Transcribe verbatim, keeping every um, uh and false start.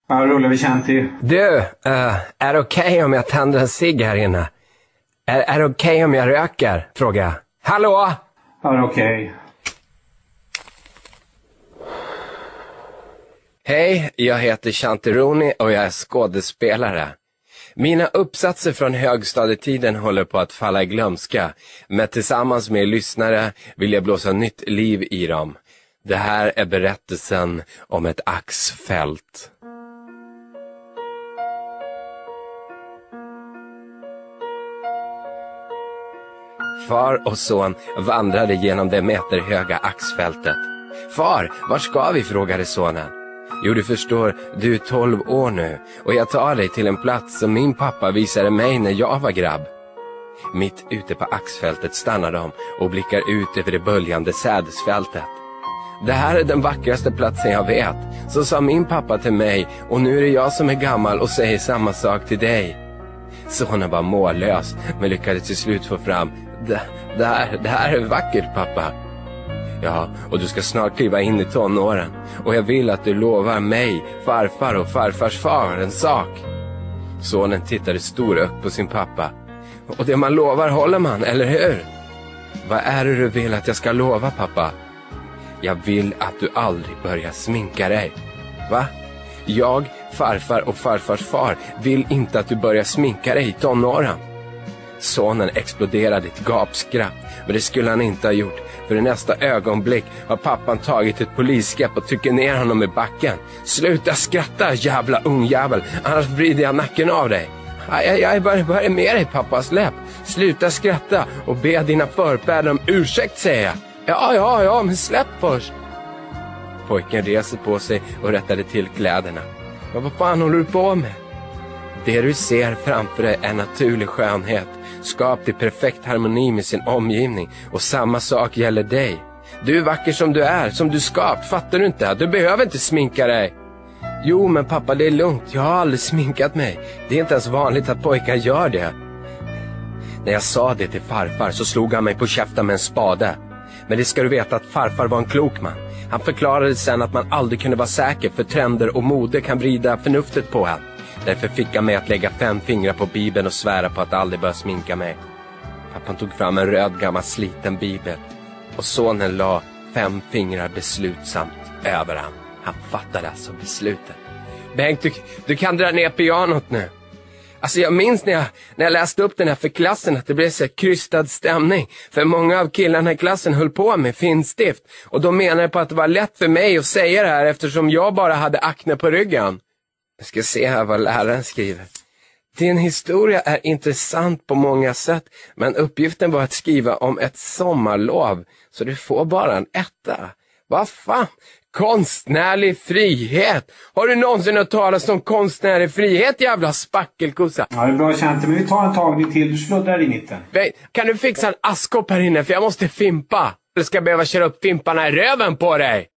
Ja, rullar vi Shanti. Du, uh, är det okej okay om jag tänder en cigg här inne? Är, är det okej okay om jag röker? Frågar jag. Hallå? Ja, det är okej. Okay. Hej, jag heter Shanti Rooney och jag är skådespelare. Mina uppsatser från högstadietiden håller på att falla i glömska, men tillsammans med lyssnare vill jag blåsa nytt liv i dem. Det här är berättelsen om ett axfält. Far och son vandrade genom det meterhöga axfältet. Far, var ska vi? Frågade sonen. Jo, du förstår, du är tolv år nu och jag tar dig till en plats som min pappa visade mig när jag var grabb. Mitt ute på axfältet stannar de och blickar ut över det böljande sädesfältet. Det här är den vackraste platsen jag vet, så sa min pappa till mig, och nu är det jag som är gammal och säger samma sak till dig. Sonen var mållös men lyckades till slut få fram, det, det, här, det här är vackert, pappa. Ja, och du ska snart kliva in i tonåren. Och jag vill att du lovar mig, farfar och farfars far en sak. Sonen tittade storögt på sin pappa. Och det man lovar håller man, eller hur? Vad är det du vill att jag ska lova, pappa? Jag vill att du aldrig börjar sminka dig. Va? Jag, farfar och farfars far vill inte att du börjar sminka dig i tonåren. Sonen exploderade ett gapskratt, men det skulle han inte ha gjort. För i nästa ögonblick har pappan tagit ett polisgrepp och trycker ner honom i backen. Sluta skratta, jävla ungjävel, annars vrider jag nacken av dig. Aj, aj, aj, vad är med dig, pappa? Släpp. Sluta skratta och be dina förfäder om ursäkt, säger jag. Ja, ja, ja, men släpp först. Pojken reser på sig och rättade till kläderna. Men vad fan håller du på med? Det du ser framför dig är naturlig skönhet, skapt i perfekt harmoni med sin omgivning, och samma sak gäller dig. Du är vacker som du är, som du skapt, fattar du inte? Du behöver inte sminka dig. Jo, men pappa, det är lugnt, jag har aldrig sminkat mig. Det är inte ens vanligt att pojkar gör det. När jag sa det till farfar så slog han mig på käften med en spade. Men det ska du veta att farfar var en klok man. Han förklarade sen att man aldrig kunde vara säker, för trender och mode kan vrida förnuftet på en. Därför fick jag mig att lägga fem fingrar på bibeln och svära på att aldrig börja sminka mig. Pappan tog fram en röd gammal sliten bibel och sonen la fem fingrar beslutsamt över han. Han fattade alltså beslutet. Bengt, du, du kan dra ner pianot nu. Alltså jag minns när jag, när jag läste upp den här för klassen att det blev så krystad stämning. För många av killarna i klassen höll på med finstift. Och de menade på att det var lätt för mig att säga det här eftersom jag bara hade akne på ryggen. Jag ska se här vad läraren skriver. Din historia är intressant på många sätt, men uppgiften var att skriva om ett sommarlov, så du får bara en etta. Vad fan? Konstnärlig frihet! Har du någonsin hört talas om konstnärlig frihet, jävla spackelkossa? Ja, det är bra känt, men vi tar en tagning till. Du sluddar i mitten. Kan du fixa en askkopp här inne, för jag måste fimpa? Eller ska jag behöva köra upp fimparna i röven på dig?